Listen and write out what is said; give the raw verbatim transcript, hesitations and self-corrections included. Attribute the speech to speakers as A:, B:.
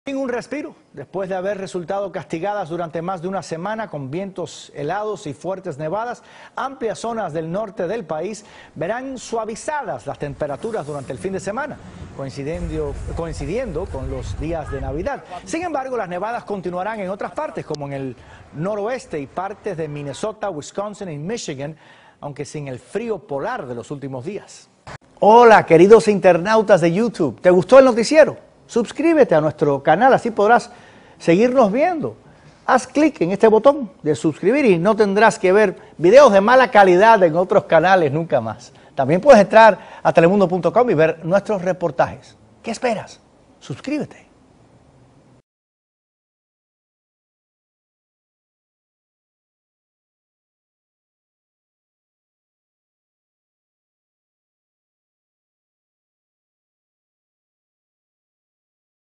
A: Sin un respiro, después de haber resultado castigadas durante más de una semana con vientos helados y fuertes nevadas, amplias zonas del norte del país verán suavizadas las temperaturas durante el fin de semana, coincidiendo, coincidiendo con los días de Navidad. Sin embargo, las nevadas continuarán en otras partes, como en el noroeste y partes de Minnesota, Wisconsin y Michigan, aunque sin el frío polar de los últimos días. Hola, queridos internautas de YouTube, ¿te gustó el noticiero? Suscríbete a nuestro canal, así podrás seguirnos viendo. Haz clic en este botón de suscribir y no tendrás que ver videos de mala calidad en otros canales nunca más. También puedes entrar a telemundo punto com y ver nuestros reportajes. ¿Qué esperas? Suscríbete.